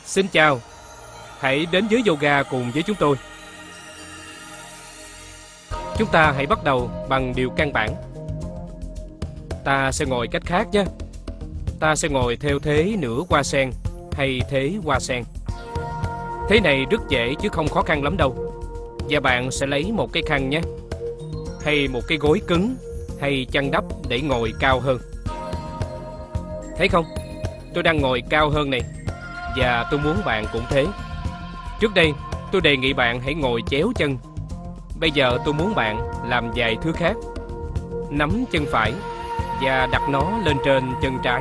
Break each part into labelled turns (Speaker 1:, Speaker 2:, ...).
Speaker 1: Xin chào, hãy đến với yoga cùng với chúng tôi. Chúng ta hãy bắt đầu bằng điều căn bản. Ta sẽ ngồi cách khác nhé. Ta sẽ ngồi theo thế nửa hoa sen hay thế hoa sen. Thế này rất dễ chứ không khó khăn lắm đâu. Và bạn sẽ lấy một cái khăn nhé, hay một cái gối cứng hay chăn đắp để ngồi cao hơn. Thấy không? Tôi đang ngồi cao hơn này. Và tôi muốn bạn cũng thế. Trước đây tôi đề nghị bạn hãy ngồi chéo chân. Bây giờ tôi muốn bạn làm vài thứ khác. Nắm chân phải và đặt nó lên trên chân trái.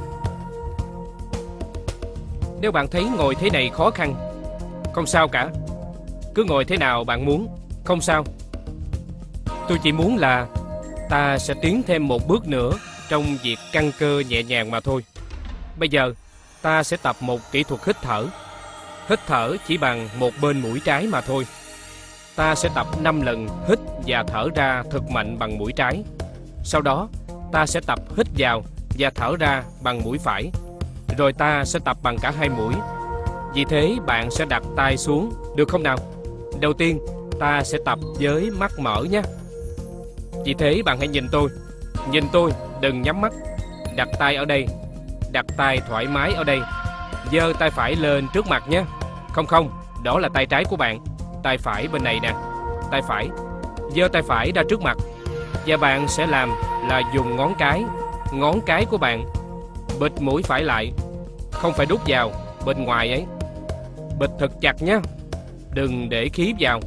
Speaker 1: Nếu bạn thấy ngồi thế này khó khăn, không sao cả. Cứ ngồi thế nào bạn muốn, không sao. Tôi chỉ muốn là ta sẽ tiến thêm một bước nữa trong việc căng cơ nhẹ nhàng mà thôi. Bây giờ ta sẽ tập một kỹ thuật hít thở. Hít thở chỉ bằng một bên mũi trái mà thôi. Ta sẽ tập 5 lần hít và thở ra thật mạnh bằng mũi trái. Sau đó ta sẽ tập hít vào và thở ra bằng mũi phải. Rồi ta sẽ tập bằng cả hai mũi. Vì thế bạn sẽ đặt tay xuống, được không nào? Đầu tiên ta sẽ tập với mắt mở nhé. Vì thế bạn hãy nhìn tôi. Nhìn tôi, đừng nhắm mắt. Đặt tay ở đây. Đặt tay thoải mái ở đây. Giơ tay phải lên trước mặt nhé. Không, đó là tay trái của bạn. Tay phải bên này nè. Tay phải. Giơ tay phải ra trước mặt. Và bạn sẽ làm là dùng ngón cái của bạn bịt mũi phải lại. Không phải đút vào, bên ngoài ấy. Bịt thật chặt nhé. Đừng để khí vào.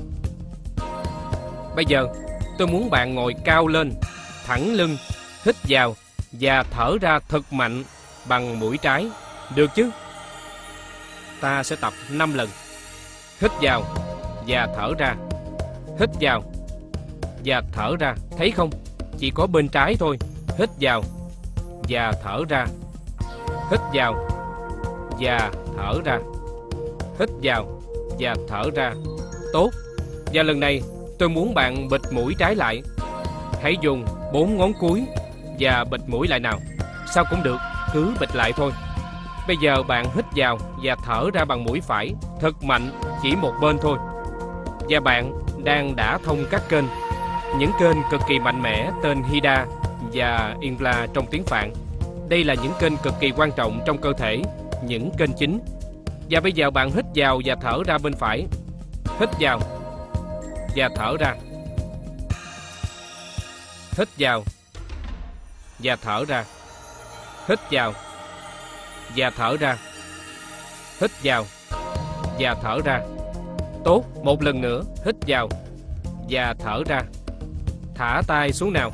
Speaker 1: Bây giờ tôi muốn bạn ngồi cao lên, thẳng lưng, hít vào và thở ra thật mạnh bằng mũi trái. Được chứ? Ta sẽ tập 5 lần. Hít vào và thở ra. Hít vào và thở ra. Thấy không? Chỉ có bên trái thôi. Hít vào và thở ra. Hít vào và thở ra. Hít vào và thở ra. Tốt. Và lần này tôi muốn bạn bịt mũi trái lại. Hãy dùng 4 ngón cuối và bịt mũi lại nào. Sao cũng được, cứ bịt lại thôi. Bây giờ bạn hít vào và thở ra bằng mũi phải thật mạnh, chỉ một bên thôi. Và bạn đang đã thông các kênh. Những kênh cực kỳ mạnh mẽ tên Hida và Ingla trong tiếng Phạn. Đây là những kênh cực kỳ quan trọng trong cơ thể, những kênh chính. Và bây giờ bạn hít vào và thở ra bên phải. Hít vào và thở ra. Hít vào và thở ra. Hít vào và thở ra. Hít vào và thở ra. Tốt, một lần nữa. Hít vào và thở ra. Thả tay xuống nào.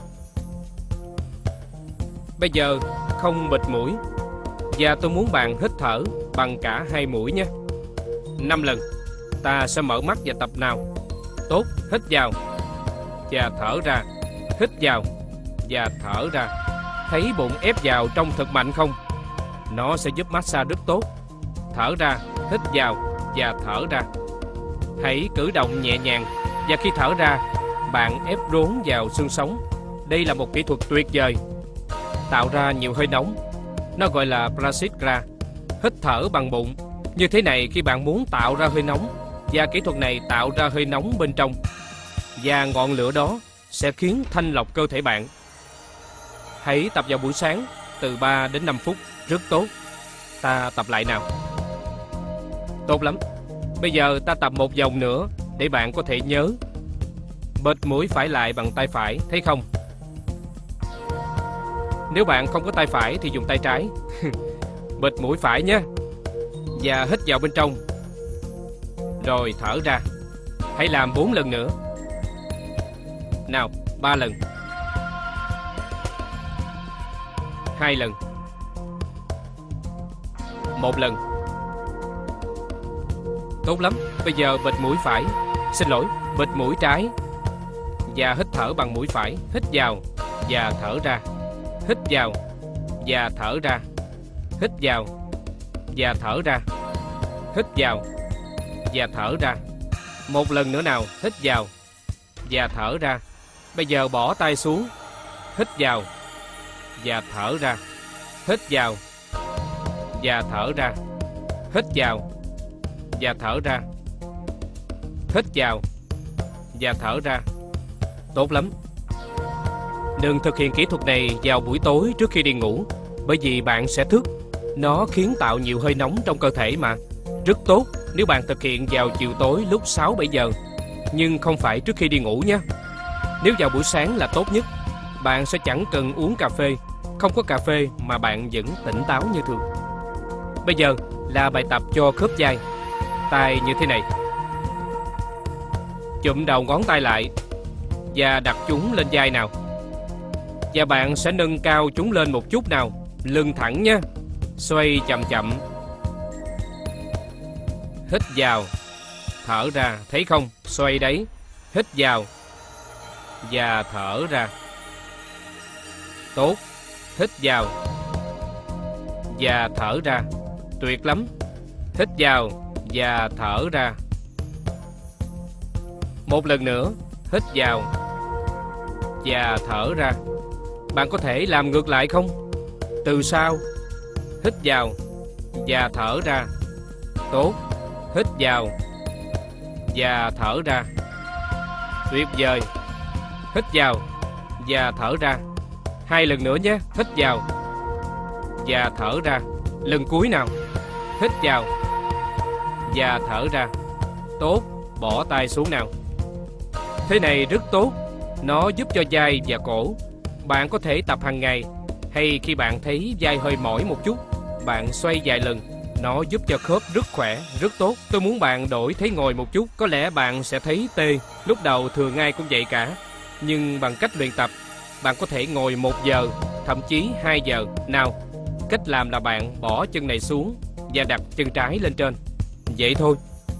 Speaker 1: Bây giờ không bịt mũi. Và tôi muốn bạn hít thở bằng cả hai mũi nhé. 5 lần. Ta sẽ mở mắt và tập nào. Tốt, hít vào và thở ra. Hít vào và thở ra. Thấy bụng ép vào trong thật mạnh không? Nó sẽ giúp massage rất tốt. Thở ra, hít vào và thở ra. Hãy cử động nhẹ nhàng. Và khi thở ra, bạn ép rốn vào xương sống. Đây là một kỹ thuật tuyệt vời. Tạo ra nhiều hơi nóng. Nó gọi là prasithra. Hít thở bằng bụng. Như thế này khi bạn muốn tạo ra hơi nóng. Và kỹ thuật này tạo ra hơi nóng bên trong. Và ngọn lửa đó sẽ khiến thanh lọc cơ thể bạn. Hãy tập vào buổi sáng từ 3 đến 5 phút. Rất tốt. Ta tập lại nào. Tốt lắm. Bây giờ ta tập một vòng nữa để bạn có thể nhớ. Bịt mũi phải lại bằng tay phải. Thấy không? Nếu bạn không có tay phải thì dùng tay trái. Bịt mũi phải nhé. Và hít vào bên trong. Rồi thở ra. Hãy làm 4 lần nữa. Nào, 3 lần. 2 lần. 1 lần. Tốt lắm. Bây giờ bịt mũi phải. Xin lỗi, bịt mũi trái. Và hít thở bằng mũi phải. Hít vào và thở ra. Hít vào và thở ra. Hít vào và thở ra. Hít vào và thở ra. Một lần nữa nào. Hít vào và thở ra. Bây giờ bỏ tay xuống. Hít vào và thở ra. Hít vào và thở ra. Hít vào và thở ra. Hít vào và thở ra. Tốt lắm. Đừng thực hiện kỹ thuật này vào buổi tối trước khi đi ngủ, bởi vì bạn sẽ thức. Nó khiến tạo nhiều hơi nóng trong cơ thể mà. Rất tốt nếu bạn thực hiện vào chiều tối lúc 6-7 giờ, nhưng không phải trước khi đi ngủ nhé. Nếu vào buổi sáng là tốt nhất. Bạn sẽ chẳng cần uống cà phê. Không có cà phê mà bạn vẫn tỉnh táo như thường. Bây giờ là bài tập cho khớp vai. Tay như thế này. Chụm đầu ngón tay lại và đặt chúng lên vai nào. Và bạn sẽ nâng cao chúng lên một chút nào. Lưng thẳng nhé. Xoay chậm chậm. Hít vào, thở ra. Thấy không? Xoay đấy. Hít vào và thở ra. Tốt. Hít vào và thở ra. Tuyệt lắm. Hít vào và thở ra. Một lần nữa. Hít vào và thở ra. Bạn có thể làm ngược lại không? Từ sau. Hít vào và thở ra. Tốt. Hít vào và thở ra. Tuyệt vời. Hít vào và thở ra. 2 lần nữa nhé. Hít vào và thở ra. Lần cuối nào. Hít vào và thở ra. Tốt. Bỏ tay xuống nào. Thế này rất tốt. Nó giúp cho vai và cổ. Bạn có thể tập hàng ngày, hay khi bạn thấy vai hơi mỏi một chút, bạn xoay vài lần. Nó giúp cho khớp rất khỏe, rất tốt. Tôi muốn bạn đổi thế ngồi một chút. Có lẽ bạn sẽ thấy tê. Lúc đầu thường ai cũng vậy cả. Nhưng bằng cách luyện tập, bạn có thể ngồi 1 giờ, thậm chí 2 giờ. Nào, cách làm là bạn bỏ chân này xuống và đặt chân trái lên trên. Vậy thôi.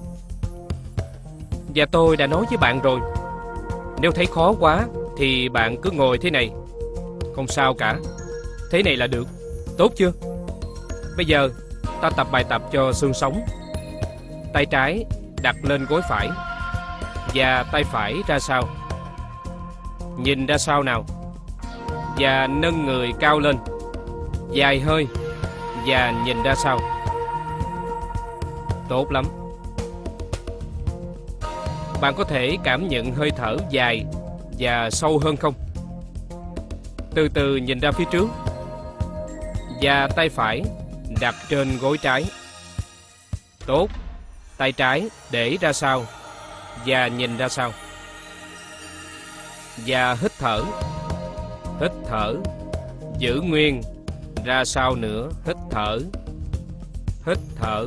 Speaker 1: Và tôi đã nói với bạn rồi. Nếu thấy khó quá thì bạn cứ ngồi thế này. Không sao cả. Thế này là được. Tốt chưa? Bây giờ ta tập bài tập cho xương sống. Tay trái đặt lên gối phải và tay phải ra sau. Nhìn ra sau nào. Và nâng người cao lên. Dài hơi và nhìn ra sau. Tốt lắm. Bạn có thể cảm nhận hơi thở dài và sâu hơn không? Từ từ nhìn ra phía trước. Và tay phải đặt trên gối trái. Tốt. Tay trái để ra sau và nhìn ra sau. Và hít thở. Hít thở. Giữ nguyên. Ra sau nữa. Hít thở. Hít thở.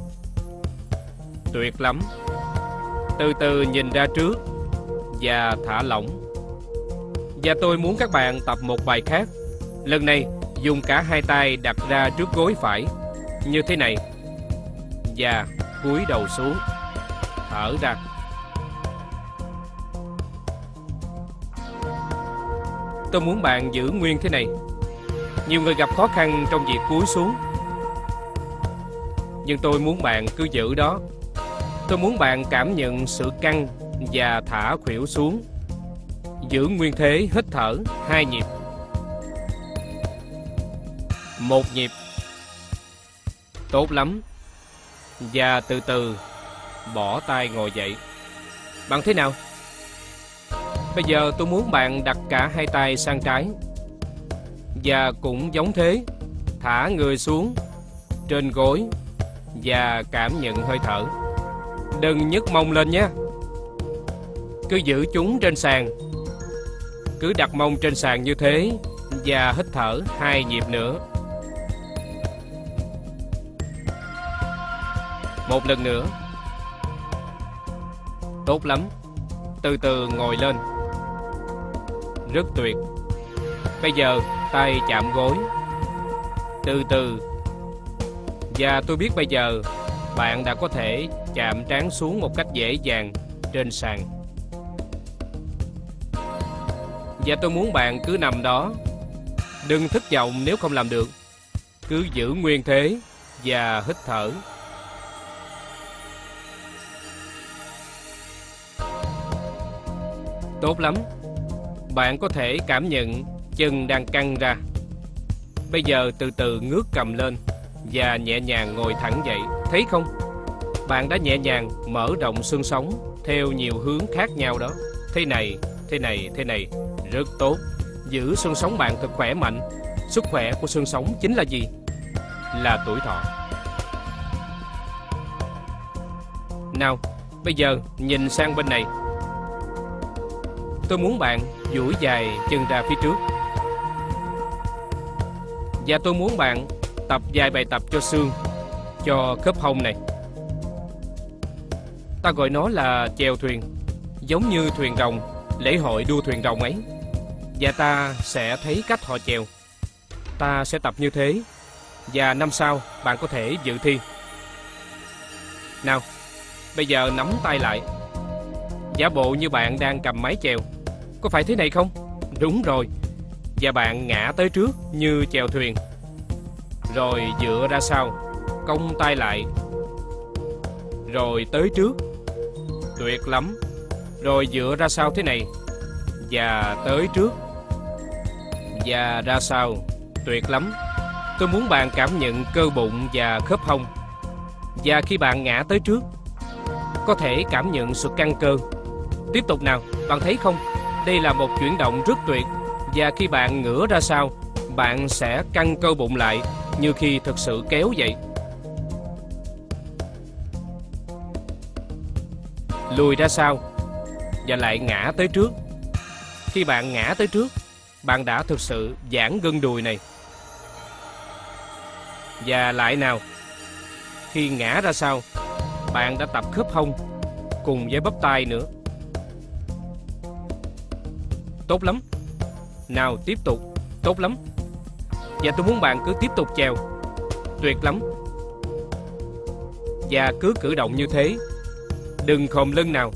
Speaker 1: Tuyệt lắm. Từ từ nhìn ra trước và thả lỏng. Và tôi muốn các bạn tập một bài khác. Lần này dùng cả 2 tay đặt ra trước gối phải như thế này. Và cúi đầu xuống. Thở ra. Tôi muốn bạn giữ nguyên thế này. Nhiều người gặp khó khăn trong việc cúi xuống, nhưng tôi muốn bạn cứ giữ đó. Tôi muốn bạn cảm nhận sự căng và thả khuỷu xuống. Giữ nguyên thế. Hít thở 2 nhịp. 1 nhịp. Tốt lắm. Và từ từ bỏ tay ngồi dậy. Bạn thế nào? Bây giờ tôi muốn bạn đặt cả 2 tay sang trái. Và cũng giống thế, thả người xuống trên gối và cảm nhận hơi thở. Đừng nhấc mông lên nhé. Cứ giữ chúng trên sàn. Cứ đặt mông trên sàn như thế. Và hít thở 2 nhịp nữa. 1 lần nữa. Tốt lắm. Từ từ ngồi lên. Rất tuyệt. Bây giờ tay chạm gối. Từ từ. Và tôi biết bây giờ bạn đã có thể chạm trán xuống một cách dễ dàng trên sàn. Và tôi muốn bạn cứ nằm đó. Đừng thất vọng nếu không làm được. Cứ giữ nguyên thế và hít thở. Tốt lắm. Bạn có thể cảm nhận chân đang căng ra. Bây giờ từ từ ngước cầm lên và nhẹ nhàng ngồi thẳng dậy. Thấy không? Bạn đã nhẹ nhàng mở rộng xương sống theo nhiều hướng khác nhau đó. Thế này, thế này, thế này. Rất tốt. Giữ xương sống bạn thật khỏe mạnh. Sức khỏe của xương sống chính là gì? Là tuổi thọ. Nào, bây giờ nhìn sang bên này. Tôi muốn bạn duỗi dài chân ra phía trước. Và tôi muốn bạn tập vài bài tập cho xương, cho khớp hông này. Ta gọi nó là chèo thuyền, giống như thuyền rồng, lễ hội đua thuyền rồng ấy. Và ta sẽ thấy cách họ chèo. Ta sẽ tập như thế, và năm sau bạn có thể dự thi. Nào, bây giờ nắm tay lại, giả bộ như bạn đang cầm mái chèo. Có phải thế này không? Đúng rồi. Và bạn ngã tới trước như chèo thuyền, rồi dựa ra sau, cong tay lại, rồi tới trước. Tuyệt lắm. Rồi dựa ra sau thế này, và tới trước, và ra sau. Tuyệt lắm. Tôi muốn bạn cảm nhận cơ bụng và khớp hông. Và khi bạn ngã tới trước, có thể cảm nhận sự căng cơ. Tiếp tục nào, bạn thấy không? Đây là một chuyển động rất tuyệt. Và khi bạn ngửa ra sau, bạn sẽ căng cơ bụng lại như khi thực sự kéo vậy. Lùi ra sau và lại ngã tới trước. Khi bạn ngã tới trước, bạn đã thực sự giãn gân đùi này. Và lại nào. Khi ngã ra sau, bạn đã tập khớp hông cùng với bắp tay nữa. Tốt lắm. Nào, tiếp tục. Tốt lắm. Và tôi muốn bạn cứ tiếp tục chèo. Tuyệt lắm. Và cứ cử động như thế. Đừng khom lưng nào.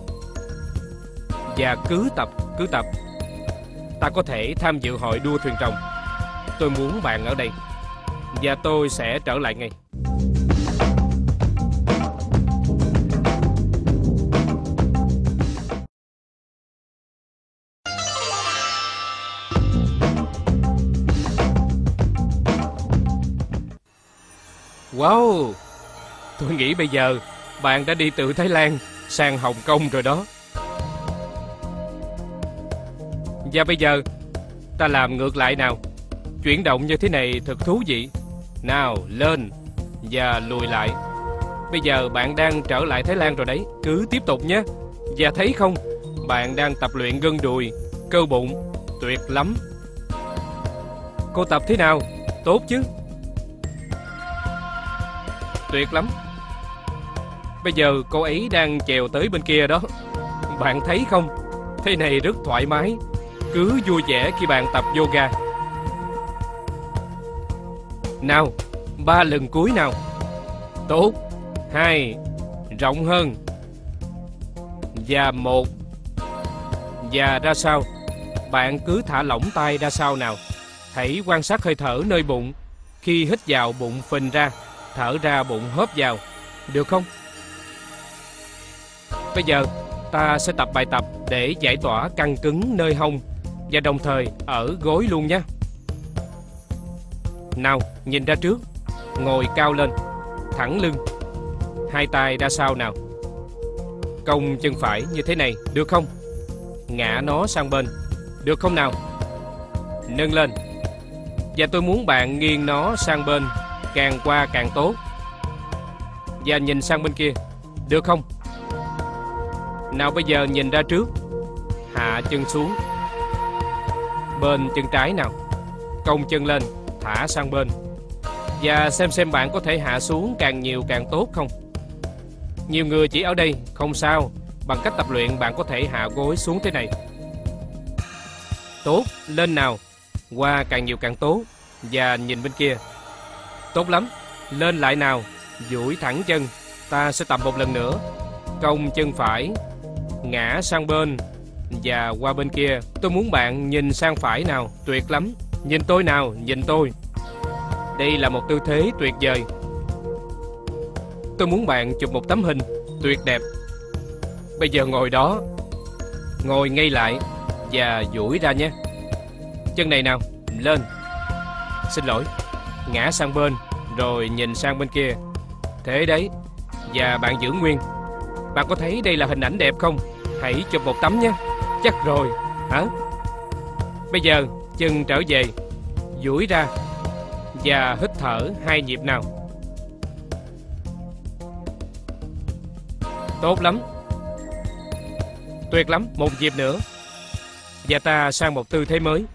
Speaker 1: Và cứ tập. Ta có thể tham dự hội đua thuyền rồng. Tôi muốn bạn ở đây. Và tôi sẽ trở lại ngay. Wow! Tôi nghĩ bây giờ bạn đã đi từ Thái Lan sang Hồng Kông rồi đó. Và bây giờ ta làm ngược lại nào. Chuyển động như thế này thật thú vị. Nào, lên và lùi lại. Bây giờ bạn đang trở lại Thái Lan rồi đấy. Cứ tiếp tục nhé. Và thấy không, bạn đang tập luyện gân đùi, cơ bụng. Tuyệt lắm. Cô tập thế nào? Tốt chứ? Tuyệt lắm. Bây giờ cô ấy đang chèo tới bên kia đó. Bạn thấy không? Thế này rất thoải mái. Cứ vui vẻ khi bạn tập yoga. Nào, 3 lần cuối nào. Tốt. 2. Rộng hơn. Và 1. Và ra sau. Bạn cứ thả lỏng tay ra sau nào. Hãy quan sát hơi thở nơi bụng. Khi hít vào bụng phình ra, thở ra bụng hớp vào. Được không? Bây giờ ta sẽ tập bài tập để giải tỏa căng cứng nơi hông và đồng thời ở gối luôn nhé. Nào, nhìn ra trước. Ngồi cao lên, thẳng lưng, hai tay ra sau nào. Cong chân phải như thế này, được không? Ngã nó sang bên, được không nào? Nâng lên. Và tôi muốn bạn nghiêng nó sang bên, càng qua càng tốt. Và nhìn sang bên kia, được không? Nào, bây giờ nhìn ra trước. Hạ chân xuống. Bên chân trái nào. Cong chân lên, thả sang bên. Và xem bạn có thể hạ xuống càng nhiều càng tốt không? Nhiều người chỉ ở đây, không sao. Bằng cách tập luyện bạn có thể hạ gối xuống thế này. Tốt, lên nào. Qua càng nhiều càng tốt. Và nhìn bên kia. Tốt lắm, lên lại nào. Duỗi thẳng chân. Ta sẽ tập một lần nữa. Cong chân phải, ngã sang bên và qua bên kia. Tôi muốn bạn nhìn sang phải nào. Tuyệt lắm. Nhìn tôi nào, nhìn tôi. Đây là một tư thế tuyệt vời. Tôi muốn bạn chụp một tấm hình tuyệt đẹp. Bây giờ ngồi đó. Ngồi ngay lại và duỗi ra nhé. Chân này nào, lên. Xin lỗi. Ngã sang bên Rồi nhìn sang bên kia. Thế đấy. Và bạn giữ nguyên. Bạn có thấy đây là hình ảnh đẹp không? Hãy chụp một tấm nhé. Chắc rồi. Hả? Bây giờ chân trở về, duỗi ra và hít thở 2 nhịp nào. Tốt lắm. Tuyệt lắm. Một nhịp nữa. Và ta sang một tư thế mới.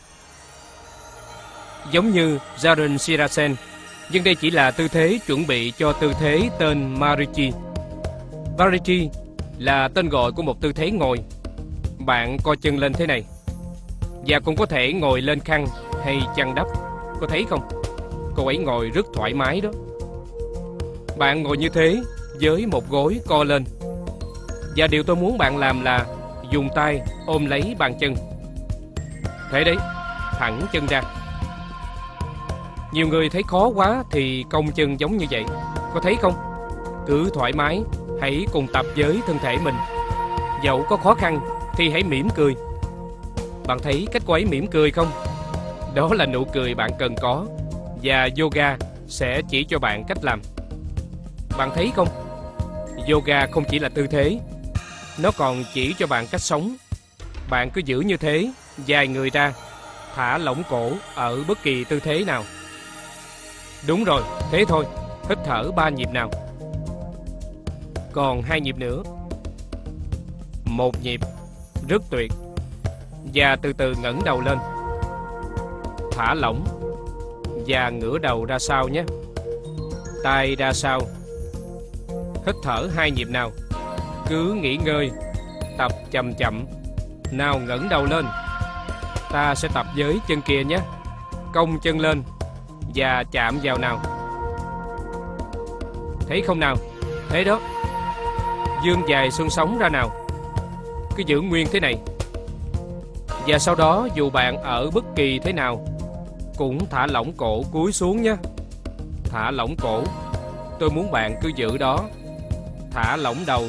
Speaker 1: Giống như Jaren Sirasen, nhưng đây chỉ là tư thế chuẩn bị cho tư thế tên Marichi. Marichi là tên gọi của một tư thế ngồi. Bạn co chân lên thế này. Và cũng có thể ngồi lên khăn hay chăn đắp. Có thấy không? Cô ấy ngồi rất thoải mái đó. Bạn ngồi như thế với một gối co lên. Và điều tôi muốn bạn làm là dùng tay ôm lấy bàn chân. Thế đấy, thẳng chân ra. Nhiều người thấy khó quá thì cong chân giống như vậy. Có thấy không? Cứ thoải mái, hãy cùng tập với thân thể mình. Dẫu có khó khăn thì hãy mỉm cười. Bạn thấy cách cô ấy mỉm cười không? Đó là nụ cười bạn cần có. Và yoga sẽ chỉ cho bạn cách làm. Bạn thấy không? Yoga không chỉ là tư thế, nó còn chỉ cho bạn cách sống. Bạn cứ giữ như thế, dài người ra, thả lỏng cổ ở bất kỳ tư thế nào. Đúng rồi, thế thôi. Hít thở 3 nhịp nào. Còn 2 nhịp nữa. 1 nhịp, rất tuyệt. Và từ từ ngẩng đầu lên. Thả lỏng. Và ngửa đầu ra sau nhé. Tay ra sau. Hít thở 2 nhịp nào. Cứ nghỉ ngơi. Tập chậm chậm. Nào ngẩng đầu lên. Ta sẽ tập với chân kia nhé. Cong chân lên. Và chạm vào nào. Thấy không nào? Thế đó. Vươn dài xương sống ra nào. Cứ giữ nguyên thế này. Và sau đó dù bạn ở bất kỳ thế nào cũng thả lỏng cổ cúi xuống nhé. Thả lỏng cổ. Tôi muốn bạn cứ giữ đó. Thả lỏng đầu.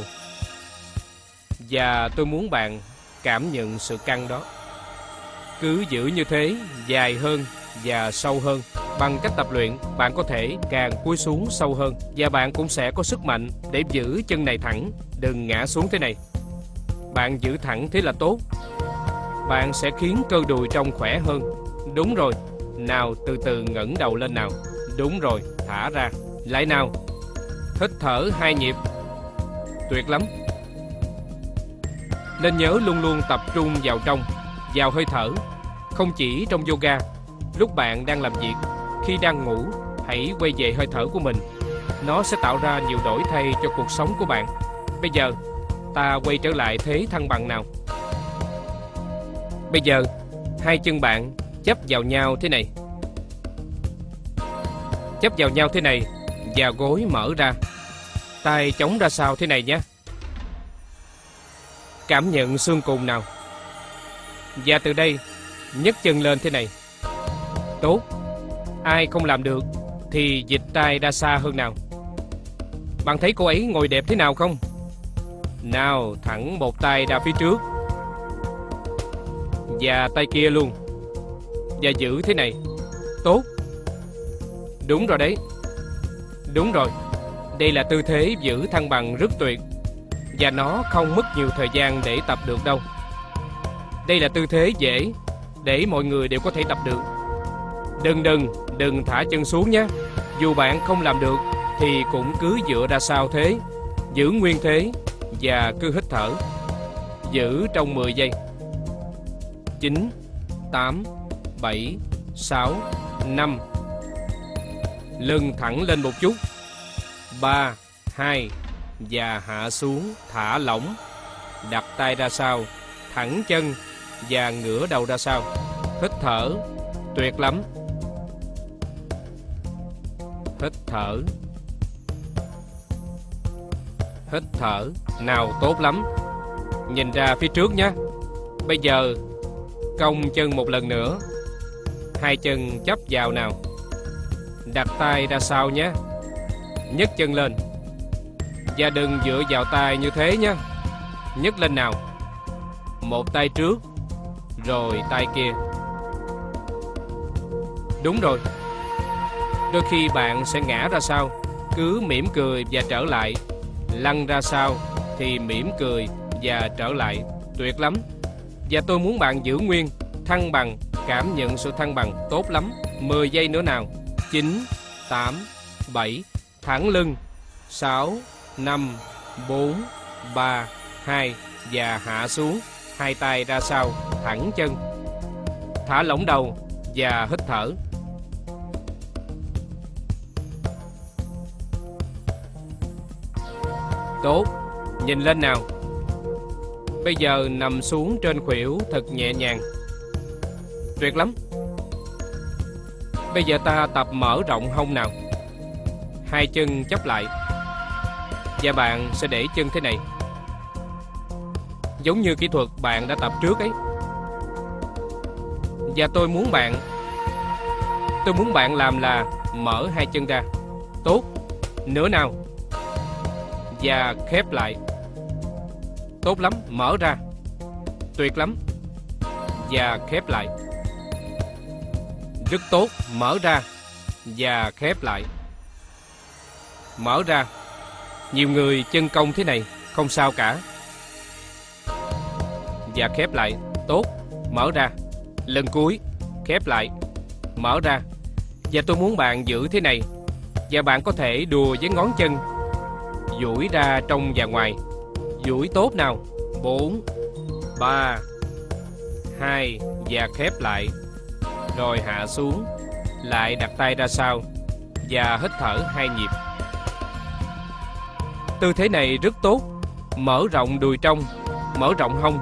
Speaker 1: Và tôi muốn bạn cảm nhận sự căng đó. Cứ giữ như thế, dài hơn và sâu hơn. Bằng cách tập luyện, bạn có thể càng cúi xuống sâu hơn. Và bạn cũng sẽ có sức mạnh để giữ chân này thẳng. Đừng ngã xuống thế này. Bạn giữ thẳng thế là tốt. Bạn sẽ khiến cơ đùi trông khỏe hơn. Đúng rồi. Nào từ từ ngẩng đầu lên nào. Đúng rồi, thả ra. Lại nào. Hít thở 2 nhịp. Tuyệt lắm. Nên nhớ luôn luôn tập trung vào trong, vào hơi thở. Không chỉ trong yoga. Lúc bạn đang làm việc, khi đang ngủ, hãy quay về hơi thở của mình. Nó sẽ tạo ra nhiều đổi thay cho cuộc sống của bạn. Bây giờ, ta quay trở lại thế thăng bằng nào. Bây giờ, 2 chân bạn chấp vào nhau thế này. Chấp vào nhau thế này. Và gối mở ra. Tay chống ra sau thế này nhé. Cảm nhận xương cùng nào. Và từ đây, nhấc chân lên thế này. Tốt. Ai không làm được thì dịch tay ra xa hơn nào. Bạn thấy cô ấy ngồi đẹp thế nào không? Nào, thẳng một tay ra phía trước. Và tay kia luôn. Và giữ thế này. Tốt. Đúng rồi đấy. Đúng rồi. Đây là tư thế giữ thăng bằng rất tuyệt. Và nó không mất nhiều thời gian để tập được đâu. Đây là tư thế dễ để mọi người đều có thể tập được. Đừng thả chân xuống nhé. Dù bạn không làm được thì cũng cứ dựa ra sau thế. Giữ nguyên thế. Và cứ hít thở. Giữ trong 10 giây. 9, 8, 7, 6, 5. Lưng thẳng lên một chút. 3, 2. Và hạ xuống. Thả lỏng. Đặt tay ra sau. Thẳng chân. Và ngửa đầu ra sau. Hít thở. Tuyệt lắm. Hít thở. Hít thở. Nào, tốt lắm. Nhìn ra phía trước nhé. Bây giờ cong chân một lần nữa. 2 chân chấp vào nào. Đặt tay ra sau nhé. Nhấc chân lên. Và đừng dựa vào tay như thế nhé. Nhấc lên nào. Một tay trước. Rồi tay kia. Đúng rồi. Đôi khi bạn sẽ ngã ra sau, cứ mỉm cười và trở lại. Lăn ra sau thì mỉm cười và trở lại. Tuyệt lắm. Và tôi muốn bạn giữ nguyên, thăng bằng, cảm nhận sự thăng bằng. Tốt lắm. 10 giây nữa nào. 9, 8, 7, thẳng lưng. 6, 5, 4, 3, 2 và hạ xuống. Hai tay ra sau, thẳng chân. Thả lỏng đầu và hít thở. Tốt. Nhìn lên nào. Bây giờ nằm xuống trên khuỷu thật nhẹ nhàng. Tuyệt lắm. Bây giờ ta tập mở rộng hông nào. Hai chân chắp lại. Và bạn sẽ để chân thế này, giống như kỹ thuật bạn đã tập trước ấy. Và tôi muốn bạn làm là mở hai chân ra. Tốt. Nữa nào. Và khép lại. Tốt lắm. Mở ra. Tuyệt lắm. Và khép lại. Rất tốt. Mở ra và khép lại. Mở ra. Nhiều người chân cong thế này, không sao cả. Và khép lại. Tốt. Mở ra. Lần cuối. Khép lại. Mở ra. Và tôi muốn bạn giữ thế này. Và bạn có thể đùa với ngón chân, duỗi ra trong và ngoài. Duỗi tốt nào. 4, 3, 2 và khép lại. Rồi hạ xuống. Lại đặt tay ra sau và hít thở 2 nhịp. Tư thế này rất tốt. Mở rộng đùi trong, mở rộng hông.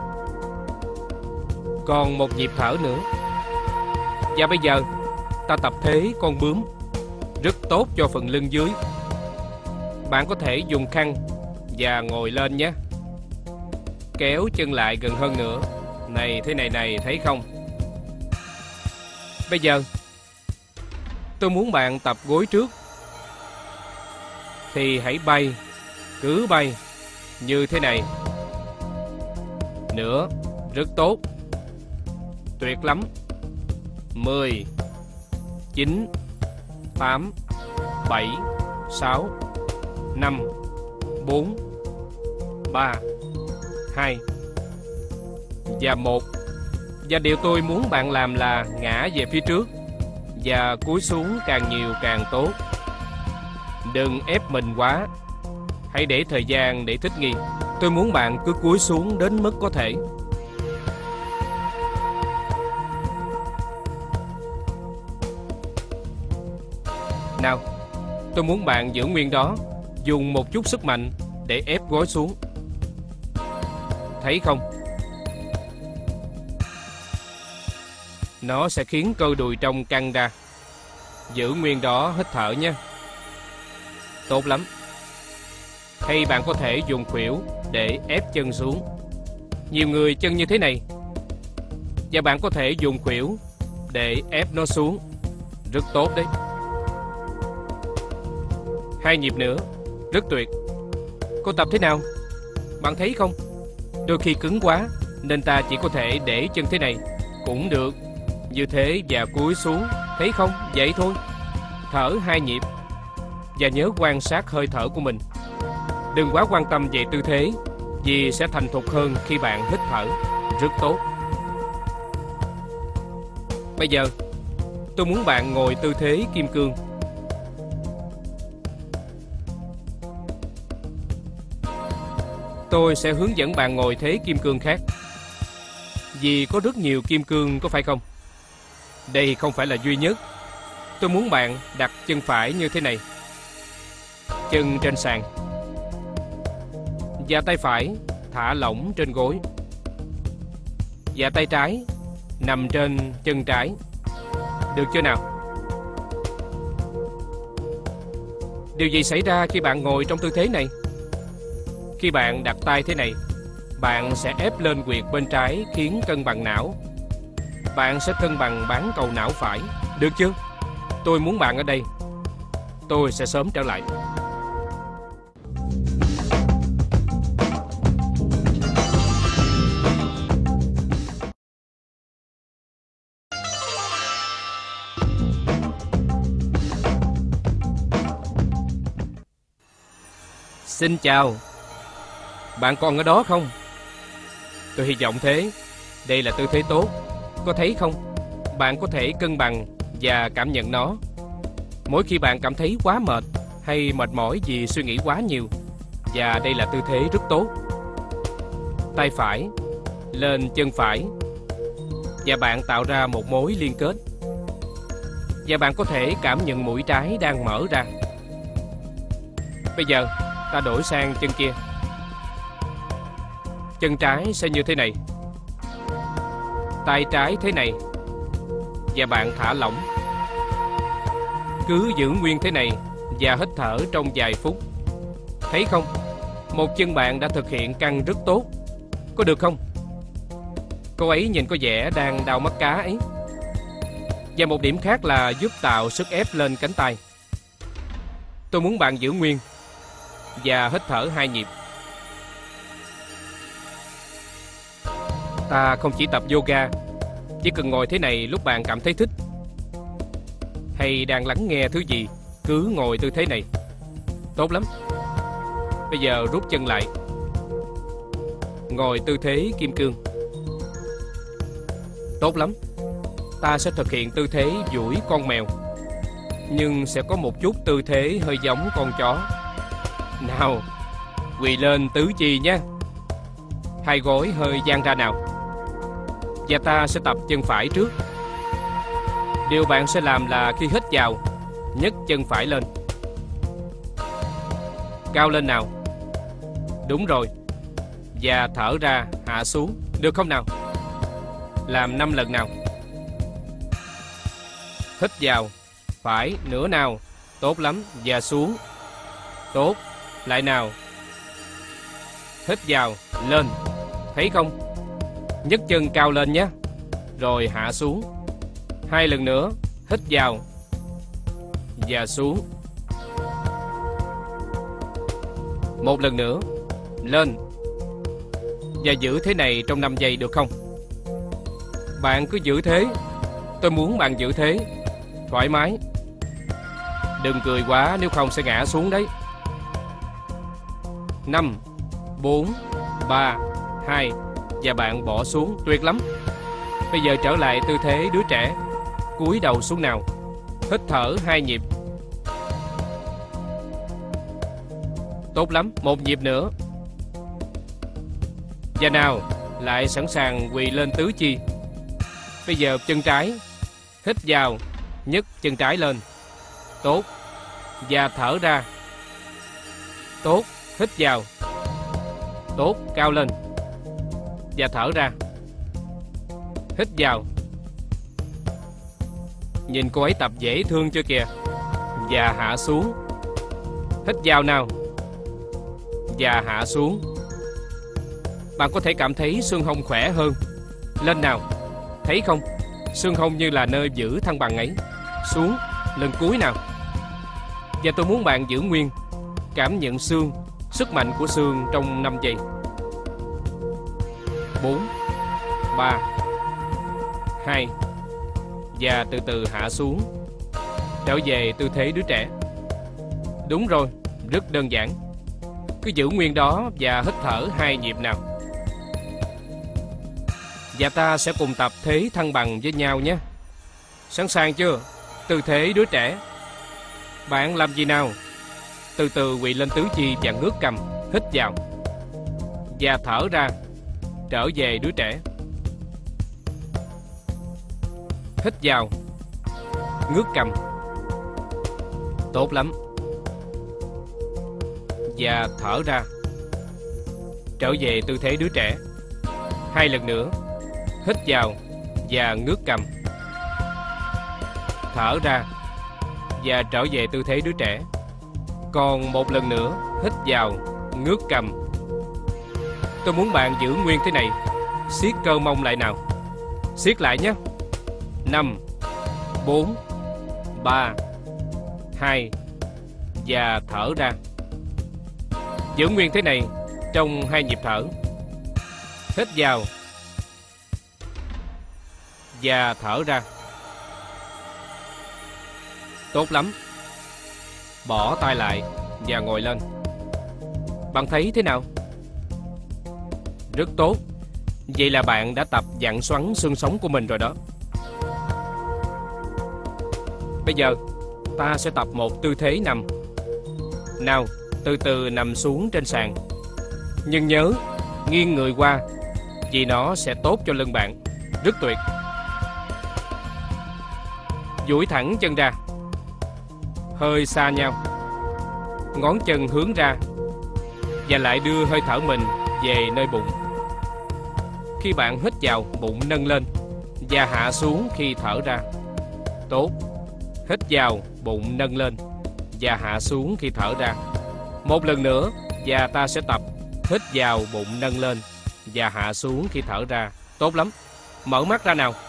Speaker 1: Còn một nhịp thở nữa. Và bây giờ ta tập thế con bướm. Rất tốt cho phần lưng dưới. Bạn có thể dùng khăn và ngồi lên nhé. Kéo chân lại gần hơn nữa. Này, thế này này, thấy không? Bây giờ tôi muốn bạn tập gối trước. Thì hãy bay. Cứ bay như thế này. Nữa. Rất tốt. Tuyệt lắm. 10, 9, 8, 7, 6, 5, 4, 3, 2 và 1. Và điều tôi muốn bạn làm là ngã về phía trước và cúi xuống càng nhiều càng tốt. Đừng ép mình quá. Hãy để thời gian để thích nghi. Tôi muốn bạn cứ cúi xuống đến mức có thể. Nào, tôi muốn bạn giữ nguyên đó. Dùng một chút sức mạnh để ép gối xuống. Thấy không? Nó sẽ khiến cơ đùi trong căng ra. Giữ nguyên đó, hít thở nhé. Tốt lắm. Hay bạn có thể dùng khuỷu để ép chân xuống. Nhiều người chân như thế này. Và bạn có thể dùng khuỷu để ép nó xuống. Rất tốt đấy. 2 nhịp nữa. Rất tuyệt. Cô tập thế nào? Bạn thấy không? Đôi khi cứng quá nên ta chỉ có thể để chân thế này. Cũng được. Như thế và cúi xuống. Thấy không? Vậy thôi. Thở 2 nhịp. Và nhớ quan sát hơi thở của mình. Đừng quá quan tâm về tư thế, vì sẽ thành thục hơn khi bạn hít thở. Rất tốt. Bây giờ tôi muốn bạn ngồi tư thế kim cương. Tôi sẽ hướng dẫn bạn ngồi thế kim cương khác. Vì có rất nhiều kim cương, có phải không? Đây không phải là duy nhất. Tôi muốn bạn đặt chân phải như thế này. Chân trên sàn. Và tay phải thả lỏng trên gối. Và tay trái nằm trên chân trái. Được chưa nào? Điều gì xảy ra khi bạn ngồi trong tư thế này? Khi bạn đặt tay thế này, bạn sẽ ép lên huyệt bên trái khiến cân bằng não. Bạn sẽ cân bằng bán cầu não phải. Được chưa? Tôi muốn bạn ở đây. Tôi sẽ sớm trở lại. Xin chào. Bạn còn ở đó không? Tôi hy vọng thế. Đây là tư thế tốt. Có thấy không? Bạn có thể cân bằng và cảm nhận nó. Mỗi khi bạn cảm thấy quá mệt hay mệt mỏi vì suy nghĩ quá nhiều, và đây là tư thế rất tốt. Tay phải lên chân phải, và bạn tạo ra một mối liên kết. Và bạn có thể cảm nhận mũi trái đang mở ra. Bây giờ ta đổi sang chân kia. Chân trái sẽ như thế này, tay trái thế này, và bạn thả lỏng. Cứ giữ nguyên thế này và hít thở trong vài phút. Thấy không? Một chân bạn đã thực hiện căng rất tốt. Có được không? Cô ấy nhìn có vẻ đang đau mắt cá ấy. Và một điểm khác là giúp tạo sức ép lên cánh tay. Tôi muốn bạn giữ nguyên và hít thở 2 nhịp. Ta không chỉ tập yoga, chỉ cần ngồi thế này lúc bạn cảm thấy thích, hay đang lắng nghe thứ gì, cứ ngồi tư thế này. Tốt lắm. Bây giờ rút chân lại, ngồi tư thế kim cương. Tốt lắm. Ta sẽ thực hiện tư thế duỗi con mèo, nhưng sẽ có một chút tư thế hơi giống con chó. Nào, quỳ lên tứ chi nhé. 2 gối hơi dang ra nào. Và ta sẽ tập chân phải trước. Điều bạn sẽ làm là khi hít vào, nhấc chân phải lên. Cao lên nào. Đúng rồi. Và thở ra, hạ xuống. Được không nào? Làm 5 lần nào. Hít vào, phải, nữa nào. Tốt lắm, và xuống. Tốt, lại nào. Hít vào, lên. Thấy không? Nhấc chân cao lên nhé. Rồi hạ xuống. 2 lần nữa. Hít vào và xuống. 1 lần nữa. Lên. Và giữ thế này trong 5 giây được không? Bạn cứ giữ thế. Tôi muốn bạn giữ thế. Thoải mái. Đừng cười quá, nếu không sẽ ngã xuống đấy. 5, 4, 3, 2. Và bạn bỏ xuống. Tuyệt lắm. Bây giờ trở lại tư thế đứa trẻ. Cúi đầu xuống nào. Hít thở 2 nhịp. Tốt lắm. 1 nhịp nữa. Và nào, lại sẵn sàng quỳ lên tứ chi. Bây giờ chân trái. Hít vào, nhấc chân trái lên. Tốt. Và thở ra. Tốt. Hít vào. Tốt. Cao lên. Và thở ra. Hít vào. Nhìn cô ấy tập dễ thương chưa kìa. Và hạ xuống. Hít vào nào. Và hạ xuống. Bạn có thể cảm thấy xương hông khỏe hơn. Lên nào. Thấy không? Xương hông như là nơi giữ thăng bằng ấy. Xuống. Lần cuối nào. Và tôi muốn bạn giữ nguyên. Cảm nhận xương, sức mạnh của xương trong 5 giây. 4, 3, 2. Và từ từ hạ xuống. Trở về tư thế đứa trẻ. Đúng rồi, rất đơn giản. Cứ giữ nguyên đó và hít thở 2 nhịp nào. Và ta sẽ cùng tập thế thăng bằng với nhau nhé. Sẵn sàng chưa? Tư thế đứa trẻ. Bạn làm gì nào? Từ từ quỳ lên tứ chi và ngước cằm. Hít vào. Và thở ra. Trở về đứa trẻ. Hít vào. Ngước cằm. Tốt lắm. Và thở ra. Trở về tư thế đứa trẻ. 2 lần nữa. Hít vào và ngước cằm. Thở ra và trở về tư thế đứa trẻ. Còn 1 lần nữa. Hít vào, ngước cằm. Tôi muốn bạn giữ nguyên thế này. Siết cơ mông lại nào. Siết lại nhé. 5, 4, 3, 2. Và thở ra. Giữ nguyên thế này trong 2 nhịp thở. Hít vào và thở ra. Tốt lắm. Bỏ tay lại và ngồi lên. Bạn thấy thế nào? Rất tốt. Vậy là bạn đã tập vặn xoắn xương sống của mình rồi đó. Bây giờ ta sẽ tập một tư thế nằm. Nào, từ từ nằm xuống trên sàn. Nhưng nhớ nghiêng người qua, vì nó sẽ tốt cho lưng bạn. Rất tuyệt. Duỗi thẳng chân ra, hơi xa nhau, ngón chân hướng ra, và lại đưa hơi thở mình về nơi bụng. Khi bạn hít vào, bụng nâng lên và hạ xuống khi thở ra. Tốt. Hít vào, bụng nâng lên và hạ xuống khi thở ra. Một lần nữa, và ta sẽ tập hít vào, bụng nâng lên và hạ xuống khi thở ra. Tốt lắm. Mở mắt ra nào.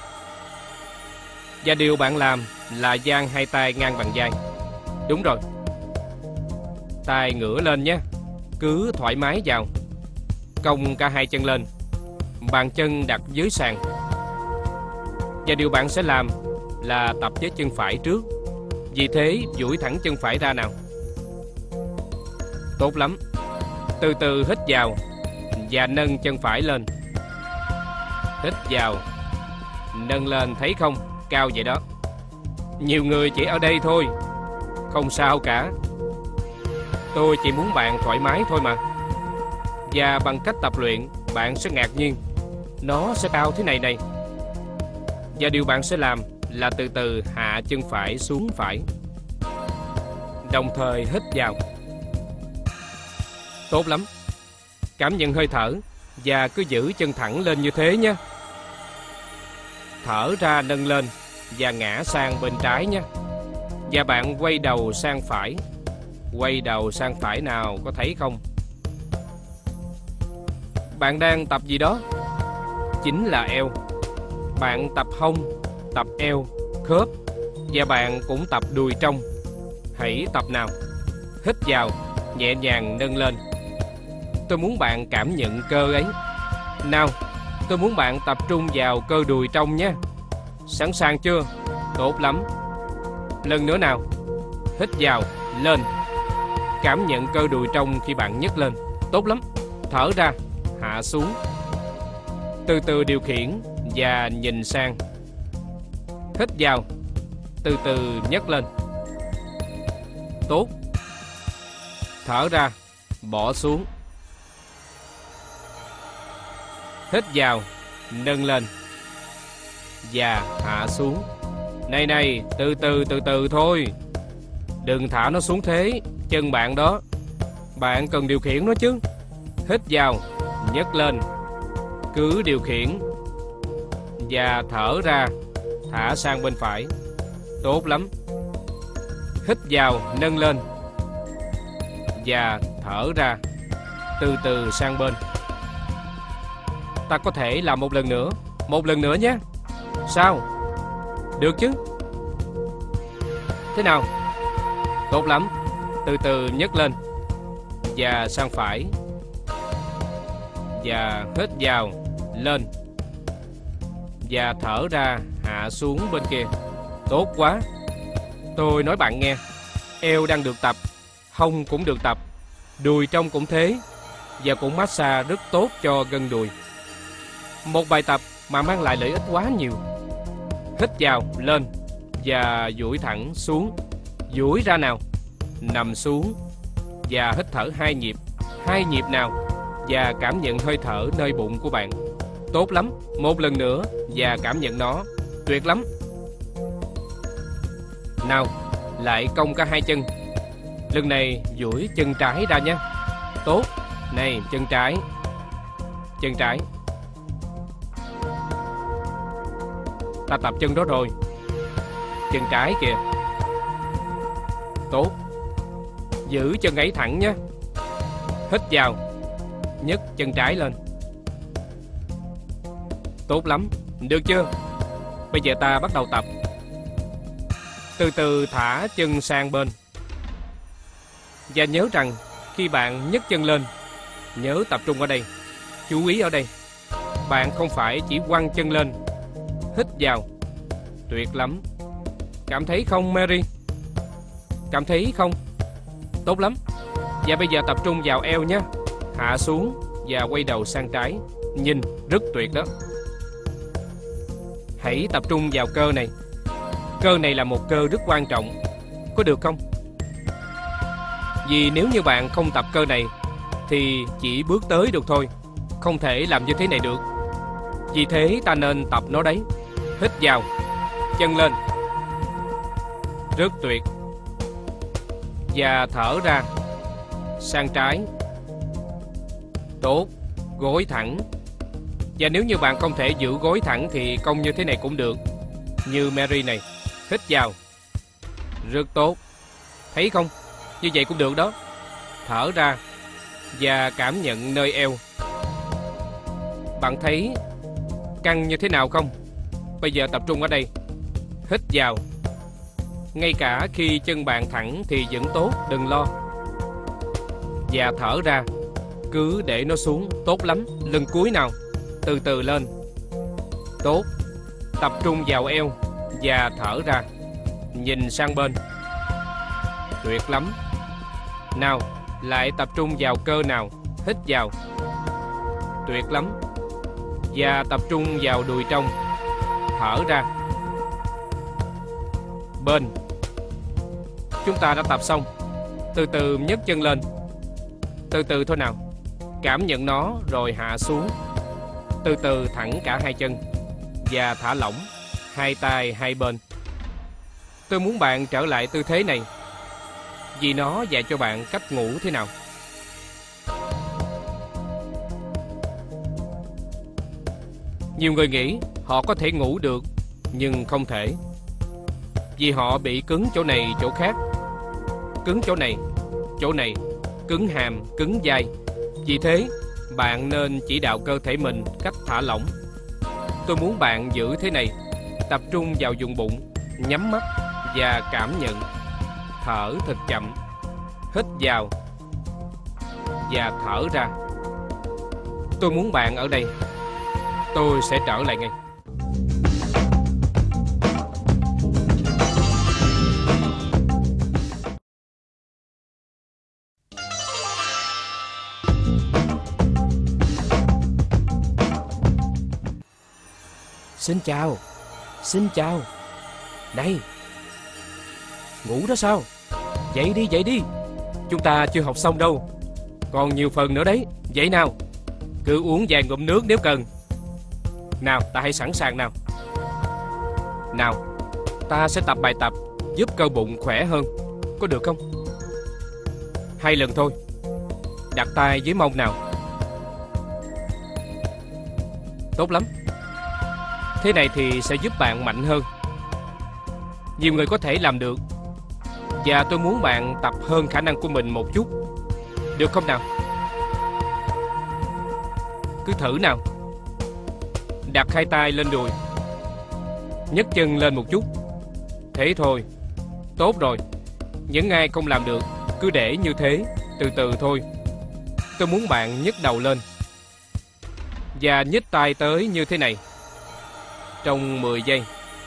Speaker 1: Và điều bạn làm là dang hai tay ngang bằng vai. Đúng rồi. Tay ngửa lên nhé. Cứ thoải mái vào. Cong cả hai chân lên. Bàn chân đặt dưới sàn. Và điều bạn sẽ làm là tập với chân phải trước. Vì thế duỗi thẳng chân phải ra nào. Tốt lắm. Từ từ hít vào và nâng chân phải lên. Hít vào, nâng lên, thấy không? Cao vậy đó. Nhiều người chỉ ở đây thôi. Không sao cả. Tôi chỉ muốn bạn thoải mái thôi mà. Và bằng cách tập luyện, bạn sẽ ngạc nhiên. Nó sẽ cao thế này này. Và điều bạn sẽ làm là từ từ hạ chân phải xuống phải, đồng thời hít vào. Tốt lắm. Cảm nhận hơi thở và cứ giữ chân thẳng lên như thế nhé. Thở ra nâng lên và ngã sang bên trái nhé. Và bạn quay đầu sang phải. Quay đầu sang phải nào, có thấy không? Bạn đang tập gì đó? Chính là eo. Bạn tập hông, tập eo, khớp. Và bạn cũng tập đùi trong. Hãy tập nào. Hít vào, nhẹ nhàng nâng lên. Tôi muốn bạn cảm nhận cơ ấy. Nào, tôi muốn bạn tập trung vào cơ đùi trong nhé. Sẵn sàng chưa? Tốt lắm. Lần nữa nào. Hít vào, lên. Cảm nhận cơ đùi trong khi bạn nhấc lên. Tốt lắm. Thở ra, hạ xuống. Từ từ điều khiển và nhìn sang. Hít vào, từ từ nhấc lên. Tốt. Thở ra, bỏ xuống. Hít vào, nâng lên và hạ xuống. Này này, từ từ thôi. Đừng thả nó xuống thế. Chân bạn đó. Bạn cần điều khiển nó chứ. Hít vào, nhấc lên. Cứ điều khiển. Và thở ra, thả sang bên phải. Tốt lắm. Hít vào, nâng lên và thở ra, từ từ sang bên. Ta có thể làm một lần nữa. Một lần nữa nhé. Sao? Được chứ? Thế nào? Tốt lắm. Từ từ nhấc lên và sang phải. Và hít vào, lên. Và thở ra, hạ xuống bên kia. Tốt quá. Tôi nói bạn nghe. Eo đang được tập, hông cũng được tập, đùi trong cũng thế. Và cũng massage rất tốt cho gân đùi. Một bài tập mà mang lại lợi ích quá nhiều. Hít vào, lên và duỗi thẳng xuống. Duỗi ra nào. Nằm xuống và hít thở 2 nhịp. 2 nhịp nào. Và cảm nhận hơi thở nơi bụng của bạn. Tốt lắm. Một lần nữa và cảm nhận nó. Tuyệt lắm. Nào, lại cong cả hai chân. Lần này duỗi chân trái ra nhé. Tốt. Này, chân trái. Chân trái. Ta tập chân đó rồi. Chân trái kìa. Tốt. Giữ chân ấy thẳng nhé. Hít vào, nhấc chân trái lên. Tốt lắm. Được chưa? Bây giờ ta bắt đầu tập. Từ từ thả chân sang bên. Và nhớ rằng khi bạn nhấc chân lên, nhớ tập trung ở đây. Chú ý ở đây. Bạn không phải chỉ quăng chân lên. Hít vào. Tuyệt lắm. Cảm thấy không Mary? Cảm thấy không? Tốt lắm. Và bây giờ tập trung vào eo nhé. Hạ xuống và quay đầu sang trái. Nhìn, rất tuyệt đó. Hãy tập trung vào cơ này. Cơ này là một cơ rất quan trọng. Có được không? Vì nếu như bạn không tập cơ này thì chỉ bước tới được thôi, không thể làm như thế này được. Vì thế ta nên tập nó đấy. Hít vào, chân lên. Rất tuyệt. Và thở ra, sang trái. Tốt, gối thẳng. Và nếu như bạn không thể giữ gối thẳng thì cong như thế này cũng được. Như Mary này. Hít vào. Rất tốt. Thấy không? Như vậy cũng được đó. Thở ra và cảm nhận nơi eo. Bạn thấy căng như thế nào không? Bây giờ tập trung ở đây. Hít vào. Ngay cả khi chân bạn thẳng thì vẫn tốt, đừng lo. Và thở ra. Cứ để nó xuống, tốt lắm. Lưng cúi nào. Từ từ lên. Tốt. Tập trung vào eo và thở ra. Nhìn sang bên. Tuyệt lắm. Nào, lại tập trung vào cơ nào. Hít vào. Tuyệt lắm. Và tập trung vào đùi trong. Thở ra. Bên. Chúng ta đã tập xong. Từ từ nhấc chân lên. Từ từ thôi nào. Cảm nhận nó rồi hạ xuống. Từ từ thẳng cả hai chân. Và thả lỏng. Hai tay hai bên. Tôi muốn bạn trở lại tư thế này vì nó dạy cho bạn cách ngủ thế nào. Nhiều người nghĩ họ có thể ngủ được, nhưng không thể. Vì họ bị cứng chỗ này chỗ khác. Cứng chỗ này, cứng hàm, cứng vai. Vì thế, bạn nên chỉ đạo cơ thể mình cách thả lỏng. Tôi muốn bạn giữ thế này. Tập trung vào vùng bụng, nhắm mắt và cảm nhận. Thở thật chậm. Hít vào và thở ra. Tôi muốn bạn ở đây. Tôi sẽ trở lại ngay. Xin chào. Xin chào. Này, ngủ đó sao? Dậy đi, dậy đi. Chúng ta chưa học xong đâu. Còn nhiều phần nữa đấy. Dậy nào. Cứ uống vài ngụm nước nếu cần. Nào, ta hãy sẵn sàng nào. Nào, ta sẽ tập bài tập giúp cơ bụng khỏe hơn. Có được không? 2 lần thôi. Đặt tay dưới mông nào. Tốt lắm. Thế này thì sẽ giúp bạn mạnh hơn. Nhiều người có thể làm được. Và tôi muốn bạn tập hơn khả năng của mình một chút. Được không nào? Cứ thử nào. Đặt 2 tay lên đùi. Nhấc chân lên một chút. Thế thôi. Tốt rồi. Những ai không làm được, cứ để như thế. Từ từ thôi. Tôi muốn bạn nhấc đầu lên. Và nhích tay tới như thế này. Trong 10 giây.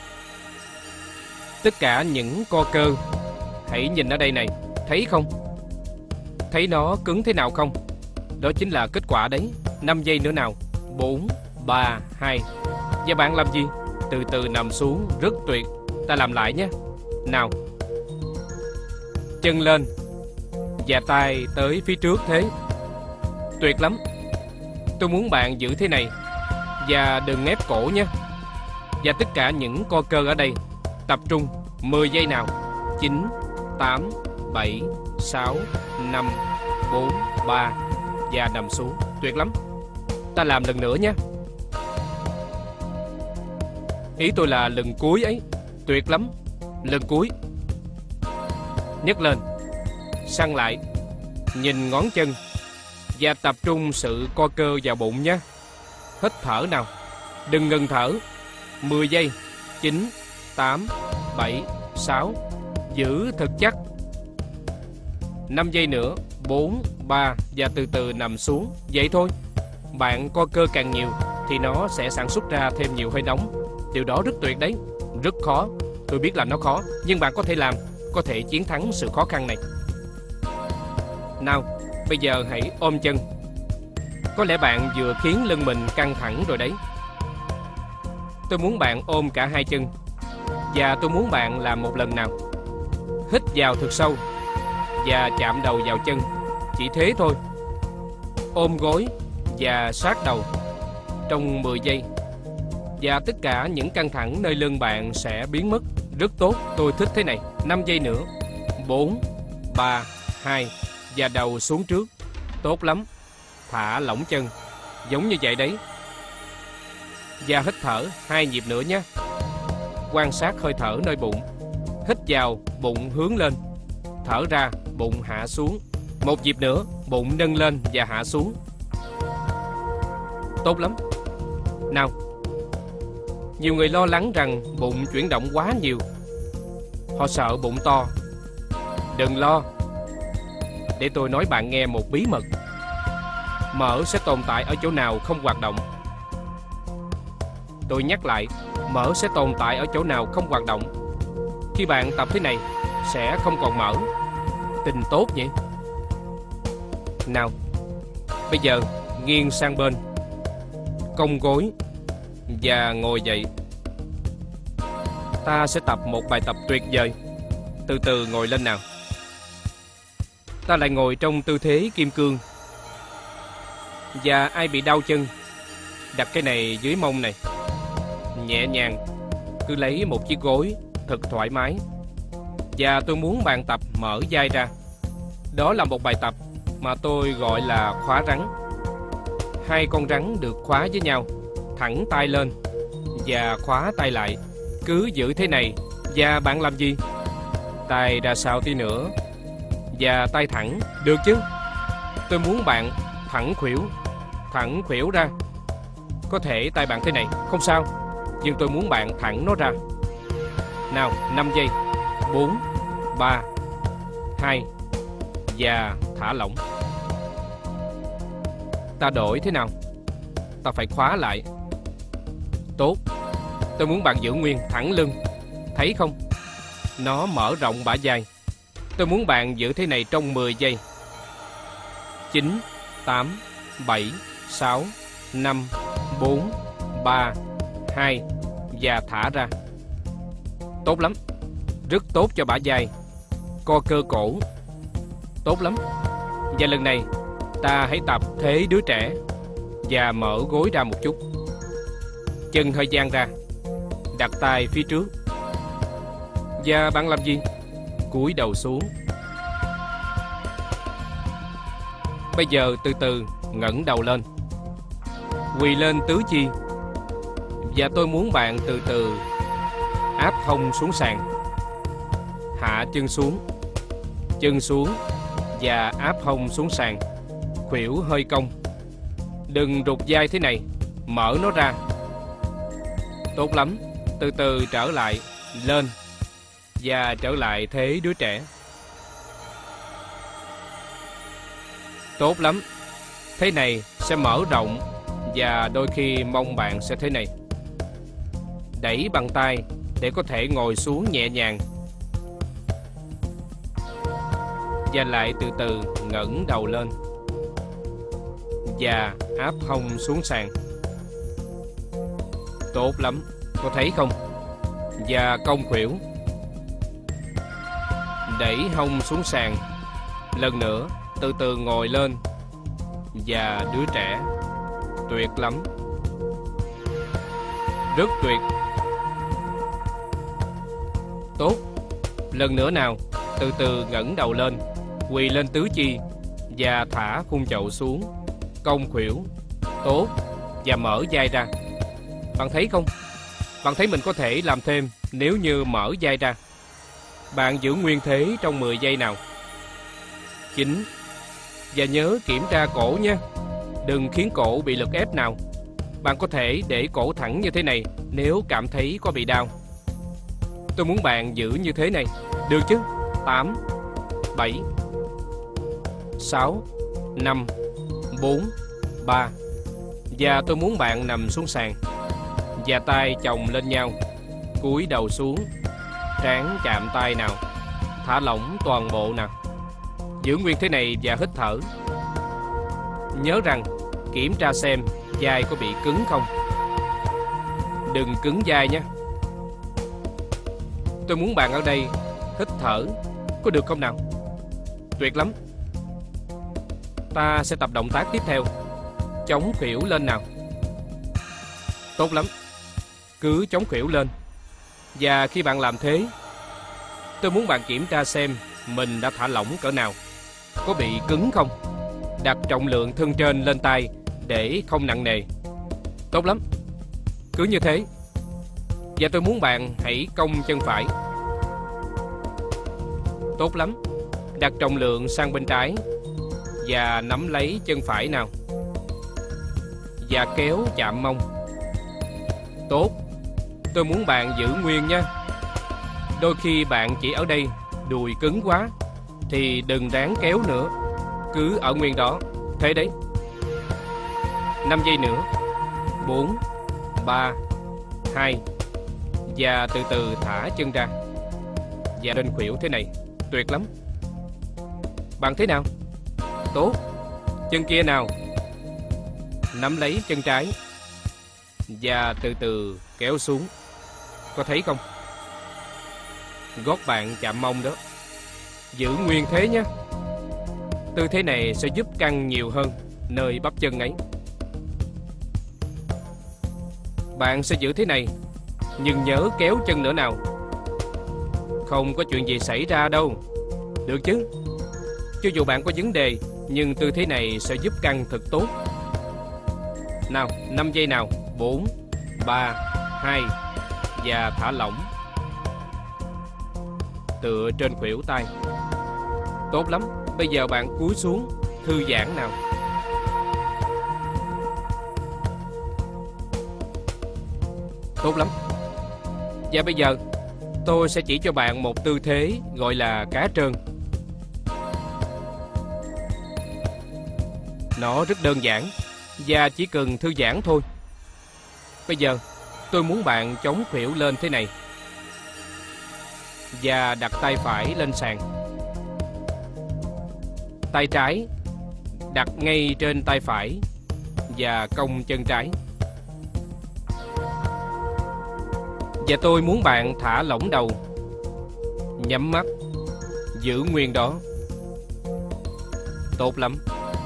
Speaker 1: Tất cả những co cơ. Hãy nhìn ở đây này. Thấy không? Thấy nó cứng thế nào không? Đó chính là kết quả đấy. 5 giây nữa nào. 4, 3, 2. Và bạn làm gì? Từ từ nằm xuống. Rất tuyệt. Ta làm lại nhé. Nào. Chân lên. Và tay tới phía trước thế. Tuyệt lắm. Tôi muốn bạn giữ thế này. Và đừng ép cổ nhé. Và tất cả những co cơ ở đây. Tập trung. 10 giây nào. 9, 8, 7, 6, 5, 4, 3. Và nằm xuống. Tuyệt lắm. Ta làm lần nữa nhé. Ý tôi là lần cuối ấy. Tuyệt lắm. Lần cuối. Nhấc lên. Săn lại. Nhìn ngón chân. Và tập trung sự co cơ vào bụng nhé. Hít thở nào. Đừng ngừng thở. 10 giây. 9, 8, 7, 6. Giữ thật chắc. 5 giây nữa. 4, 3. Và từ từ nằm xuống. Vậy thôi. Bạn co cơ càng nhiều thì nó sẽ sản xuất ra thêm nhiều hơi nóng. Điều đó rất tuyệt đấy. Rất khó. Tôi biết là nó khó. Nhưng bạn có thể làm. Có thể chiến thắng sự khó khăn này. Nào, bây giờ hãy ôm chân. Có lẽ bạn vừa khiến lưng mình căng thẳng rồi đấy. Tôi muốn bạn ôm cả hai chân. Và tôi muốn bạn làm một lần nào. Hít vào thật sâu và chạm đầu vào chân. Chỉ thế thôi. Ôm gối và sát đầu trong 10 giây. Và tất cả những căng thẳng nơi lưng bạn sẽ biến mất. Rất tốt, tôi thích thế này. 5 giây nữa. 4, 3, 2. Và đầu xuống trước. Tốt lắm. Thả lỏng chân. Giống như vậy đấy. Và hít thở 2 nhịp nữa nhé. Quan sát hơi thở nơi bụng. Hít vào, bụng hướng lên. Thở ra, bụng hạ xuống. 1 nhịp nữa, bụng nâng lên và hạ xuống. Tốt lắm. Nào. Nhiều người lo lắng rằng bụng chuyển động quá nhiều. Họ sợ bụng to. Đừng lo. Để tôi nói bạn nghe một bí mật. Mỡ sẽ tồn tại ở chỗ nào không hoạt động. Tôi nhắc lại, mỡ sẽ tồn tại ở chỗ nào không hoạt động. Khi bạn tập thế này, sẽ không còn mỡ. Tin tốt nhỉ? Nào, bây giờ nghiêng sang bên, cong gối và ngồi dậy. Ta sẽ tập một bài tập tuyệt vời. Từ từ ngồi lên nào. Ta lại ngồi trong tư thế kim cương. Và ai bị đau chân, đặt cái này dưới mông này. Nhẹ nhàng, cứ lấy một chiếc gối thật thoải mái. Và tôi muốn bạn tập mở vai ra. Đó là một bài tập mà tôi gọi là khóa rắn. 2 con rắn được khóa với nhau. Thẳng tay lên và khóa tay lại. Cứ giữ thế này. Và bạn làm gì? Tay ra sau tí nữa. Và tay thẳng. Được chứ? Tôi muốn bạn thẳng khuỷu. Thẳng khuỷu ra. Có thể tay bạn thế này, không sao. Nhưng tôi muốn bạn thẳng nó ra. Nào, 5 giây. 4, 3, 2. Và thả lỏng. Ta đổi thế nào? Ta phải khóa lại. Tốt. Tôi muốn bạn giữ nguyên thẳng lưng. Thấy không? Nó mở rộng bả vai. Tôi muốn bạn giữ thế này trong 10 giây. 9, 8, 7, 6, 5, 4, 3, 2. Và thả ra. Tốt lắm. Rất tốt cho bả vai. Co cơ cổ. Tốt lắm. Và lần này ta hãy tập thế đứa trẻ. Và mở gối ra một chút. Chân hơi dang ra. Đặt tay phía trước. Và bạn làm gì? Cúi đầu xuống. Bây giờ từ từ ngẩng đầu lên. Quỳ lên tứ chi. Và tôi muốn bạn từ từ áp hông xuống sàn. Hạ chân xuống. Chân xuống. Và áp hông xuống sàn. Khuỷu hơi cong. Đừng rụt vai thế này. Mở nó ra. Tốt lắm. Từ từ trở lại. Lên. Và trở lại thế đứa trẻ. Tốt lắm. Thế này sẽ mở rộng. Và đôi khi mông bạn sẽ thế này. Đẩy bằng tay để có thể ngồi xuống nhẹ nhàng. Và lại từ từ ngẩng đầu lên. Và áp hông xuống sàn. Tốt lắm. Có thấy không? Và cong khuỷu. Đẩy hông xuống sàn. Lần nữa. Từ từ ngồi lên. Và đứa trẻ. Tuyệt lắm. Rất tuyệt. Tốt. Lần nữa nào. Từ từ ngẩng đầu lên. Quỳ lên tứ chi. Và thả khung chậu xuống. Cong khuỷu. Tốt. Và mở vai ra. Bạn thấy không? Bạn thấy mình có thể làm thêm nếu như mở vai ra. Bạn giữ nguyên thế trong 10 giây nào. 9. Và nhớ kiểm tra cổ nha. Đừng khiến cổ bị lực ép nào. Bạn có thể để cổ thẳng như thế này nếu cảm thấy có bị đau. Tôi muốn bạn giữ như thế này. Được chứ? 8, 7, 6, 5, 4, 3. Và tôi muốn bạn nằm xuống sàn. Và tay chồng lên nhau. Cúi đầu xuống. Trán chạm tay nào. Thả lỏng toàn bộ nào. Giữ nguyên thế này và hít thở. Nhớ rằng kiểm tra xem vai có bị cứng không. Đừng cứng vai nhé. Tôi muốn bạn ở đây hít thở, có được không nào? Tuyệt lắm. Ta sẽ tập động tác tiếp theo. Chống khuỷu lên nào. Tốt lắm. Cứ chống khuỷu lên. Và khi bạn làm thế, tôi muốn bạn kiểm tra xem mình đã thả lỏng cỡ nào. Có bị cứng không? Đặt trọng lượng thân trên lên tay để không nặng nề. Tốt lắm. Cứ như thế. Và tôi muốn bạn hãy cong chân phải. Tốt lắm. Đặt trọng lượng sang bên trái và nắm lấy chân phải nào. Và kéo chạm mông. Tốt. Tôi muốn bạn giữ nguyên nha. Đôi khi bạn chỉ ở đây đùi cứng quá thì đừng ráng kéo nữa. Cứ ở nguyên đó. Thế đấy. 5 giây nữa. 4, 3, 2. Và từ từ thả chân ra. Và lên khuỷu thế này. Tuyệt lắm. Bạn thế nào? Tốt. Chân kia nào. Nắm lấy chân trái và từ từ kéo xuống. Có thấy không? Gót bạn chạm mông đó. Giữ nguyên thế nhé. Tư thế này sẽ giúp căng nhiều hơn nơi bắp chân ấy. Bạn sẽ giữ thế này, nhưng nhớ kéo chân nữa nào. Không có chuyện gì xảy ra đâu. Được chứ? Cho dù bạn có vấn đề, nhưng tư thế này sẽ giúp căng thật tốt. Nào, 5 giây nào. 4, 3, 2. Và thả lỏng. Tựa trên khuỷu tay. Tốt lắm. Bây giờ bạn cúi xuống, thư giãn nào. Tốt lắm. Và bây giờ tôi sẽ chỉ cho bạn một tư thế gọi là cá trơn. Nó rất đơn giản và chỉ cần thư giãn thôi. Bây giờ tôi muốn bạn chống khuỷu lên thế này và đặt tay phải lên sàn. Tay trái đặt ngay trên tay phải và cong chân trái. Và tôi muốn bạn thả lỏng đầu. Nhắm mắt. Giữ nguyên đó. Tốt lắm.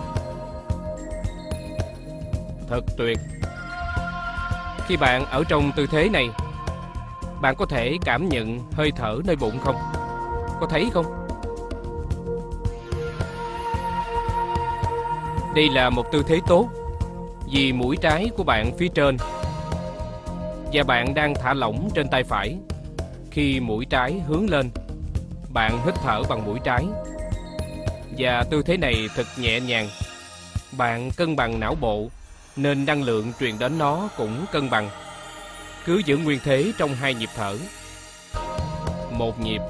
Speaker 1: Thật tuyệt. Khi bạn ở trong tư thế này, bạn có thể cảm nhận hơi thở nơi bụng không? Có thấy không? Đây là một tư thế tốt vì mũi trái của bạn phía trên và bạn đang thả lỏng trên tay phải. Khi mũi trái hướng lên, bạn hít thở bằng mũi trái. Và tư thế này thật nhẹ nhàng. Bạn cân bằng não bộ nên năng lượng truyền đến nó cũng cân bằng. Cứ giữ nguyên thế trong 2 nhịp thở. 1 nhịp.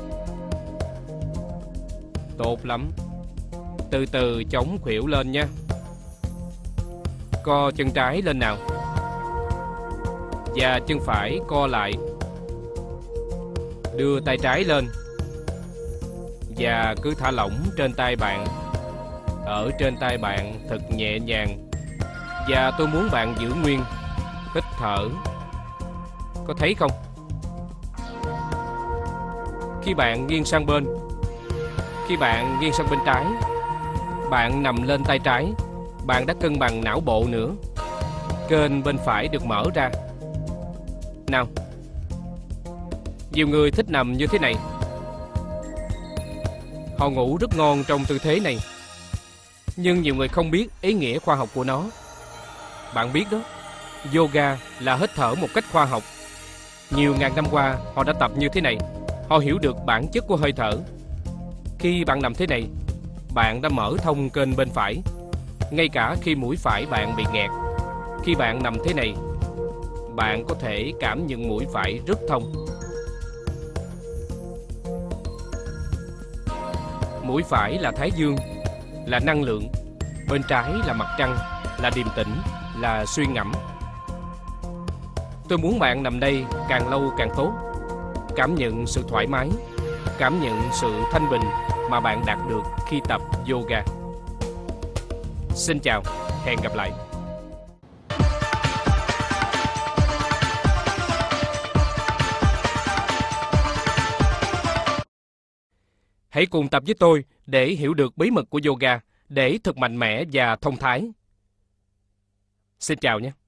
Speaker 1: Tốt lắm. Từ từ chống khuỷu lên nha. Co chân trái lên nào. Và chân phải co lại. Đưa tay trái lên. Và cứ thả lỏng trên tay bạn. Ở trên tay bạn thật nhẹ nhàng. Và tôi muốn bạn giữ nguyên. Hít thở. Có thấy không? Khi bạn nghiêng sang bên, khi bạn nghiêng sang bên trái, bạn nằm lên tay trái, bạn đã cân bằng não bộ nữa. Kênh bên phải được mở ra. Nào. Nhiều người thích nằm như thế này. Họ ngủ rất ngon trong tư thế này. Nhưng nhiều người không biết ý nghĩa khoa học của nó. Bạn biết đó, yoga là hít thở một cách khoa học. Nhiều ngàn năm qua họ đã tập như thế này. Họ hiểu được bản chất của hơi thở. Khi bạn nằm thế này, bạn đã mở thông kênh bên phải. Ngay cả khi mũi phải bạn bị nghẹt, khi bạn nằm thế này, bạn có thể cảm nhận mũi phải rất thông. Mũi phải là thái dương, là năng lượng. Bên trái là mặt trăng, là điềm tĩnh, là suy ngẫm. Tôi muốn bạn nằm đây càng lâu càng tốt. Cảm nhận sự thoải mái, cảm nhận sự thanh bình mà bạn đạt được khi tập yoga. Xin chào, hẹn gặp lại. Hãy cùng tập với tôi để hiểu được bí mật của yoga, để thật mạnh mẽ và thông thái. Xin chào nhé.